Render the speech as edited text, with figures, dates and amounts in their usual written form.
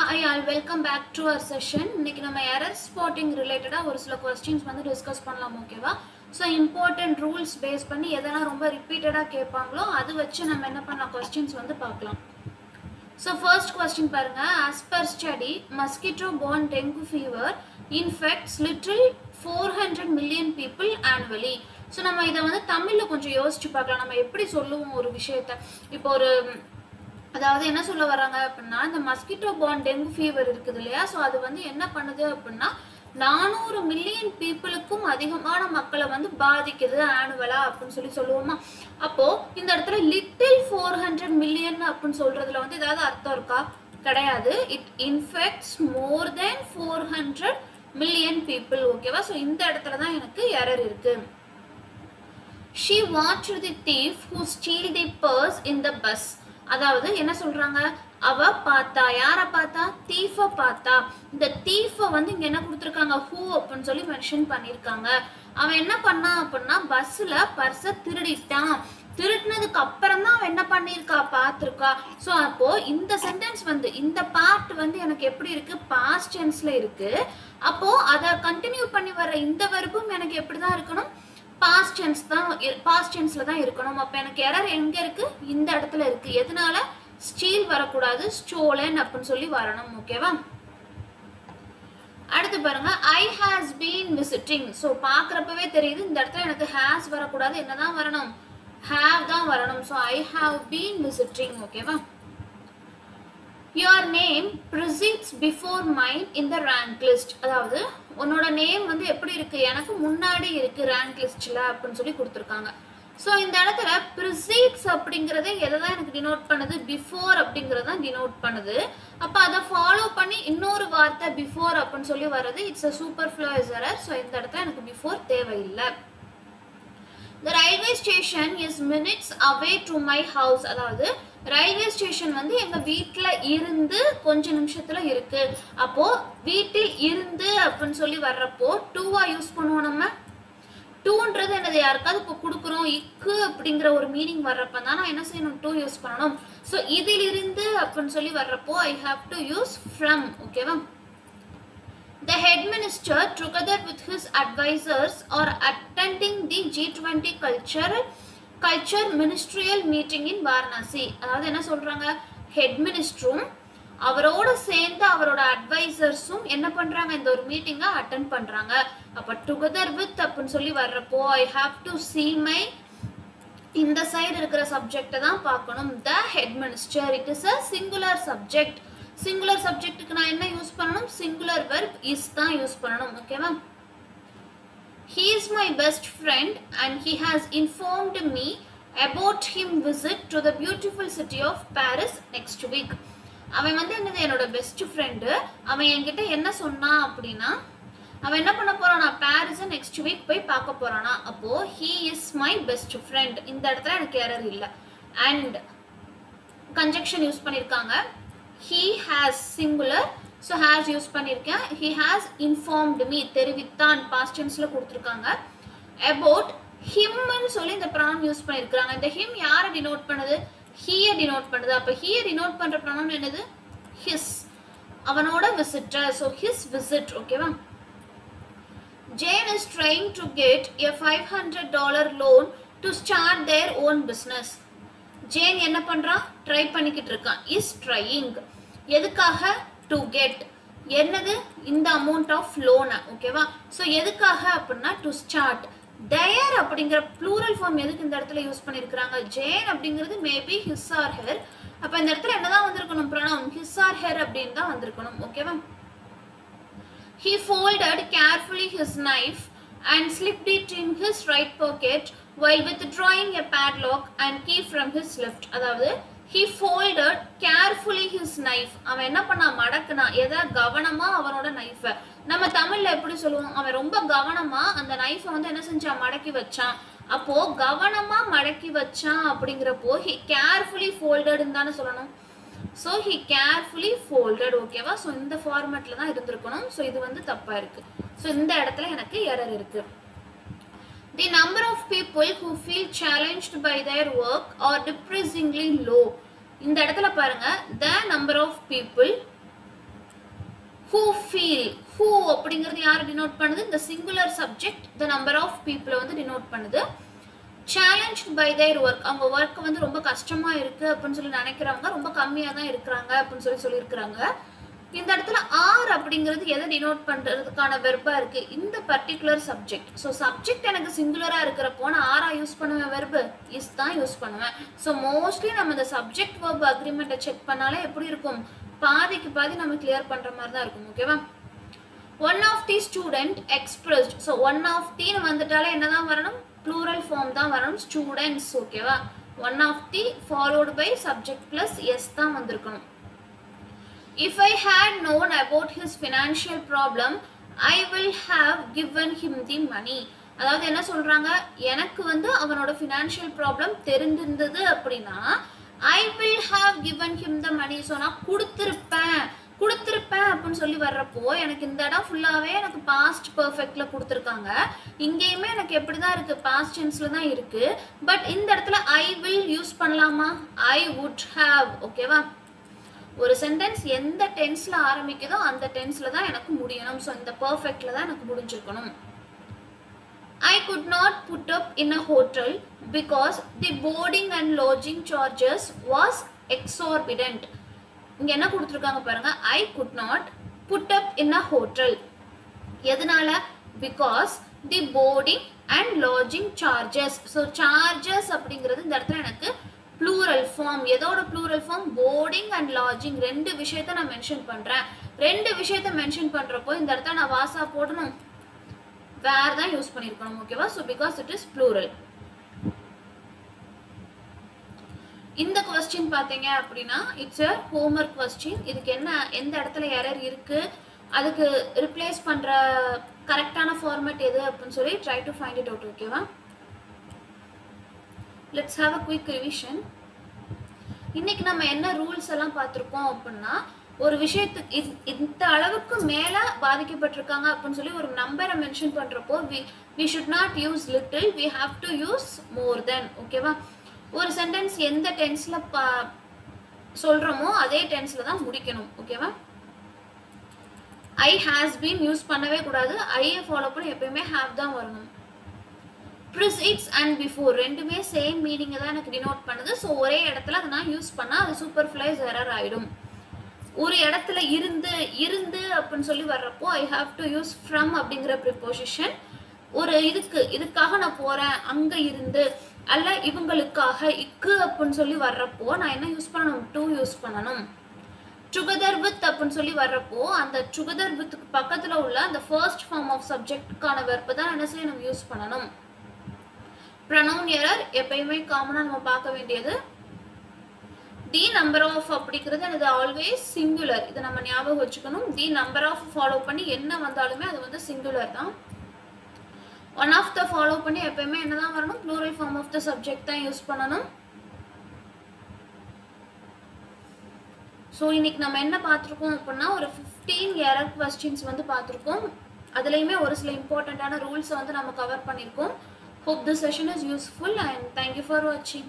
Hi all, welcome back to our session. இன்னைக்கு நம்ம error spotting related ஒரு சில questions வந்து discuss பண்ணலாம் ஓகேவா? So important rules base பண்ணி எதெல்லாம் ரொம்ப repeated கேட்பாங்களோ அது வச்சு நம்ம என்ன பண்ணலாம் questions வந்து பார்க்கலாம். So first question பாருங்க, as per study mosquito borne dengue fever infects little 400 million people annually. So நம்ம இத வந்து தமிழ்ல கொஞ்சம் யோசிச்சு பார்க்கலாம். நம்ம எப்படி சொல்லுவோம் ஒரு விஷயத்தை. இப்போ ஒரு அதாவது என்ன சொல்ல வராங்க அப்படின்னா இந்த மஸ்கிட்டோ பார்ன் டெங்கு ஃபீவர் இருக்குது இல்லையா, ஸோ அது வந்து என்ன பண்ணுது அப்படின்னா 400 மில்லியன் பீப்புளுக்கும் அதிகமான மக்களை வந்து பாதிக்குது ஆனுவலா அப்படின்னு சொல்லுவோமா. அப்போ இந்த இடத்துல லிட்டில் 400 மில்லியன் அப்படின்னு சொல்றதுல வந்து ஏதாவது அர்த்தம் இருக்கா? கிடையாது. It infects more than 400 million people ஓகேவா. ஸோ இந்த இடத்துல தான் எனக்கு எரர் இருக்கு. She watched the thief who stole the purse in the bus. அதாவது என்ன சொல்றாங்க, அவ பார்த்தா, யார பார்த்தா, தீஃப பார்த்தா. இந்த தீஃப வந்து இங்க என்ன கொடுத்துருக்காங்க, ஹூ அப்படின்னு சொல்லி மென்ஷன் பண்ணிருக்காங்க. அவன் என்ன பண்ணான் அப்படின்னா பஸ்ல பர்ஸ திருடிட்டான். திருடினதுக்கு அப்புறம் தான் அவன் என்ன பண்ணிருக்கா, பார்த்திருக்கா. ஸோ அப்போ இந்த சென்டென்ஸ் வந்து இந்த பார்ட் வந்து எனக்கு எப்படி இருக்கு, பாஸ்ட் டென்ஸ்ல இருக்கு. அப்போ அதை கண்டினியூ பண்ணி வர்ற இந்த வெர்பும் எனக்கு எப்படிதான் இருக்கணும், பாஸ்ட் டென்ஸ்ல தான் இருக்கணும். அப்ப எனக்கு எரர் எங்க இருக்கு, இந்த இடத்துல இருக்கு. எதனால, ஸ்டீல் வரக்கூடாது, ஸ்டோலன் அப்படின்னு சொல்லி வரணும் ஓகேவா. அடுத்து பாருங்க, I has been visiting. So பாக்குறப்பவே தெரியுது இந்த இடத்துல எனக்கு ஹேஸ் வரக்கூடாது, என்னதான் வரணும், ஹேவ் தான் வரணும். So I have been visiting ஓகேவா. Your name precedes before mine in the rank list. அதாவது உன்னோட நேம் வந்து எப்படி இருக்கு, எனக்கு முன்னாடி இருக்கு ரேங்க் லிஸ்ட்ல அப்படின்னு சொல்லி கொடுத்துருக்காங்க. ஸோ இந்த இடத்துல precedes அப்படிங்கறத எதை தான் எனக்கு டினோட் பண்ணுது, பிஃபோர் அப்படிங்கறத டினோட் பண்ணுது. அப்ப அதை ஃபாலோ பண்ணி இன்னொரு வார்த்தை பிஃபோர் அப்படின்னு சொல்லி வர்றது it's a superfluous error. So இந்த இடத்துல எனக்கு பிஃபோர் தேவையில்லை. The railway station is minutes away to my house. அதாவது ரயில்வே ஸ்டேஷன் வந்து எங்க வீட்டுல இருந்து கொஞ்ச நிமிஷத்துல இருக்கு. அப்போ வீட்டில் இருந்து அப்படின்னு சொல்லி வர்றப்போ டூவா யூஸ் பண்ணுவோம். நம்ம டூன்றது என்னது, யாருக்காவது இப்போ கொடுக்குறோம் இக்கு அப்படிங்கிற ஒரு மீனிங் வர்றப்ப தான் நான் என்ன செய்யணும், டூ யூஸ் பண்ணணும். ஸோ இதிலிருந்து அப்படின்னு சொல்லி வர்றப்போ I have to use from ஓகேவா. The head minister together with his advisors are attending the G20 culture ministerial meeting in Varanasi. அதாவது என்ன சொல்றாங்க, ஹெட் மினிஸ்டரும் அவரோட சேர்ந்து அவரோட அட்வைசர்ஸும் என்ன பண்றாங்க, இந்த ஒரு மீட்டிங்கை அட்டெண்ட் பண்றாங்க. அப்ப டுகெதர் வித் அப்படின்னு சொல்லி வர்றப்போ I have to see my இந்த சைடு இருக்கிற சப்ஜெக்டை தான் பார்க்கணும். The head minister, it is a singular subject. Singular சப்ஜெக்ட்டுக்கு நான் என்ன யூஸ் பண்ணணும், சிங்குலர் வெர்ப் இஸ் தான் யூஸ் பண்ணணும் ஓகேவா. He is my best friend and he has informed me about him visit to the beautiful city of Paris next week. அவன் வந்து என்னது, என்னோட பெஸ்ட் ஃப்ரெண்டு. அவன் என்கிட்ட என்ன சொன்னான் அப்படின்னா, அவன் என்ன பண்ண போறானா, பாரிஸை நெக்ஸ்ட் வீக் போய் பார்க்க போறானா. அப்போ he is my best friend. இந்த இடத்துல எனக்கு எரர் இல்லை. அண்ட் கன்ஜெக்ஷன் யூஸ் பண்ணியிருக்காங்க. He has singular, so has use பண்ணியிருக்கேன். He has informed me, தெரிவித்தான், past tenseல கொடுத்துருக்காங்க. About him ன்னு சொல்லி இந்த pronoun யூஸ் பண்ணியிருக்காங்க. இந்த him யாரை டினோட் பண்ணுது, he டினோட் பண்ணுது. அப்ப he டினோட் பண்ற pronoun என்னது, his. அவனோட விசிட்டர், so his visit ஓகேவா. Jane is trying to get a $500 loan to start their own business. Jane என்ன பண்றான், ட்ரை பண்ணிக்கிட்டு இருக்கான். Is trying. எதுக்காக, டு கெட் என்னது, இந்த அமௌண்ட் ஆஃப் லோனை ஓகேவா. ஸோ எதுக்காக அப்படின்னா டு ஸ்டார்ட். தேர் அப்படிங்கிற ப்ளூரல் ஃபார்ம் எதுக்கு இந்த இடத்துல யூஸ் பண்ணியிருக்கிறாங்க, ஜேன் அப்படிங்கிறது மேபி ஹிஸ் ஆர் ஹெர். அப்போ இந்த இடத்துல என்னதான் வந்திருக்கணும், ப்ரொனவுன் ஹிஸ் ஆர் ஹெர் அப்படின்னு தான் வந்திருக்கணும் ஓகேவா. He folded carefully his knife and slipped it in his right pocket while withdrawing a padlock and key from his left. அதாவது he folded carefully his knife. அவன் என்ன பண்ணா, மடக்குனா, எதை, கவனமா அவனோட நைஃபை. நம்ம தமிழ்ல எப்படி சொல்லுவோம், அவன் ரொம்ப கவனமா அந்த நைஃபை வந்து என்ன செஞ்சான், மடக்கி வச்சான். அப்போ கவனமா மடக்கி வச்சான் அப்படிங்கிறப்போ he carefully folded தானே சொல்லணும். ஸோ he carefully folded ஓகேவா. ஸோ இந்த ஃபார்மேட்ல தான் இருந்திருக்கணும். ஸோ இது வந்து தப்பா இருக்கு. ஸோ இந்த இடத்துல எனக்கு எரர் இருக்கு. The number of people who feel challenged by their work are depressingly low. இந்த இடத்துல பாருங்க, the number of people who feel, who அப்படிங்கிறது யாரை டினோட் பண்ணுது? இந்த singular subject the number of people வந்து டினோட் பண்ணுது. challenged by their work, அவங்க ஒர்க் வந்து ரொம்ப கஷ்டமா இருக்கு அப்படின்னு சொல்லி நினைக்கிறவங்க ரொம்ப கம்மியா தான் இருக்கிறாங்க அப்படின்னு சொல்லியிருக்கிறாங்க. இந்த இடத்துல ஆர் அப்படிங்கிறது எதை டினோட் பண்றதுக்கான வெர்பா இருக்கு? இந்த பர்டிகுலர் சப்ஜெக்ட். ஸோ சப்ஜெக்ட் எனக்கு சிங்குலரா இருக்கிறப்போ நான் ஆரா யூஸ் பண்ணுவேன், வெர்பு இஸ் தான் யூஸ் பண்ணுவேன். ஸோ மோஸ்ட்லி நம்ம இந்த சப்ஜெக்ட் வெர்ப் அக்ரிமெண்ட்டை செக் பண்ணாலே எப்படி இருக்கும்? பாதிக்கு பாதி நம்ம கிளியர் பண்ற மாதிரி தான் இருக்கும். ஓகேவா? One of the student expressed. So one of தீன்னு வந்துட்டாலே என்னதான் வரணும்? ப்ளூரல் ஃபார்ம் தான் வரணும், ஸ்டூடெண்ட்ஸ். ஓகேவா? One of the followed by subject plus S தான் வந்திருக்கணும். If I had known about his financial problem, I will have given him the money. அதாவது என்ன சொல்றாங்க? எனக்கு வந்து அவனோட ஃபினான்ஷியல் ப்ராப்ளம் தெரிந்திருந்தது அப்படின்னா I will have given him the money. So நான் கொடுத்துருப்பேன் அப்படின்னு சொல்லி வர்றப்போ எனக்கு இந்த இடம் ஃபுல்லாவே எனக்கு பாஸ்ட் பர்ஃபெக்ட்ல கொடுத்துருக்காங்க. இங்கேயுமே எனக்கு எப்படிதான் இருக்கு? பாஸ்ட் டென்ஸ்ல தான் இருக்கு. பட் இந்த இடத்துல I will யூஸ் பண்ணலாமா? I would have. ஓகேவா? ஒரு சென்டென்ஸ் எந்த டென்ஸ்ல ஆரம்பிக்குதோ அந்த டென்ஸ்ல தான் எனக்கு முடியணும். ஸோ இந்த பர்ஃபெக்ட்ல தான் எனக்கு முடிஞ்சிருக்கணும். I could not put up in a hotel because the boarding and lodging charges was exorbitant. இங்க என்ன கொடுத்துருக்காங்க பாருங்க? I could not put up in a hotel. எதனால? Because the boarding and lodging charges. So charges அப்படிங்கிறது இந்த இடத்துல எனக்கு plural form. எதோட plural form? boarding and lodging. ரெண்டு விஷயத்தை நான் மென்ஷன் பண்றேன். ரெண்டு விஷயத்தை மென்ஷன் பண்றப்போ இந்த இடத்துல நான் வாசா போடணும், வேற தான் யூஸ் பண்ணிருக்கணும். ஓகேவா? so because it is plural. இந்த क्वेश्चन பாத்தீங்க அப்படினா இட்ஸ் a homework question. இதுக்கு என்ன எந்த இடத்துல எரர் இருக்கு, அதுக்கு ரிப்ளேஸ் பண்ற கரெக்ட்டான ஃபார்மட் எது அப்படினு சொல்லி try to find it out. ஓகேவா? Let's have a quick revision. இன்னைக்கு நம்ம என்ன ரூல்ஸ் எல்லாம் பார்த்திருக்கோம் அப்படினா, ஒரு விஷயத்துக்கு இந்த அளவுக்கு மேல பாதிக்கப்பட்டிருக்காங்க அப்படினு சொல்லி ஒரு நம்பரை மென்ஷன் பண்றப்போ we should not use little, we have to use more than. ஓகேவா? ஒரு சென்டென்ஸ் எந்த டென்ஸ்ல சொல்றோமோ அதே டென்ஸ்ல தான் முடிக்கணும். ஓகேவா? I has been யூஸ் பண்ணவே கூடாது. I ஃபாலோ பண்ணி எப்பவுமே have தான் வரணும். precedes and before ரெண்டுமே சேம் மீனிங் தான் எனக்கு டினோட் பண்ணுது. ஸோ ஒரே இடத்துல அதை நான் யூஸ் பண்ணா அது சூப்பர்ஃப்ளைஸ் எரர் ஆயிடும். ஒரு இடத்துல இருந்து அப்படின்னு சொல்லி வர்றப்போ I have to use from அப்படிங்கிற ப்ரிபோசிஷன். ஒரு இதுக்காக நான் போறேன் அங்க இருந்து, அல்ல இவங்களுக்காக இக்கு அப்படின்னு சொல்லி வர்றப்போ நான் என்ன யூஸ் பண்ணணும்? டு யூஸ் பண்ணணும். டுகெதர் வித் அப்படின்னு சொல்லி வர்றப்போ அந்த டுகெதர் வித்துக்கு பக்கத்துல உள்ள அந்த ஃபர்ஸ்ட் ஃபார்ம் ஆஃப் சப்ஜெக்டுக்கான வெர்பை தான் என்ன செய்யணும்? யூஸ் பண்ணணும். ப்ரொனவுன் எரர் எப்பயுமே காமனா நம்ம பார்க்க வேண்டியது. தி நம்பர் ஆஃப் அப்படிங்கிறது அது ஆல்வேஸ் சிங்குலர். இதை நம்ம ஞாபகம் வச்சுக்கணும். தி நம்பர் ஆஃப் ஃபாலோ பண்ணி என்ன வந்தாலுமே அது வந்து சிங்குலர் தான். ஒன் ஆஃப் த ஃபாலோ பண்ணி எப்பயுமே என்னதான் வரணும்? Plural form of the subject தான் யூஸ் பண்ணணும். ஸோ இன்னைக்கு நம்ம என்ன பார்த்துருக்கோம் அப்படின்னா ஒரு 15 எரர் கொஸ்டின்ஸ் வந்து பார்த்துருக்கோம். அதுலேயுமே ஒரு சில இம்பார்ட்டண்ட்டான ரூல்ஸை வந்து நம்ம கவர் பண்ணியிருக்கோம். Hope this session is useful and thank you for watching.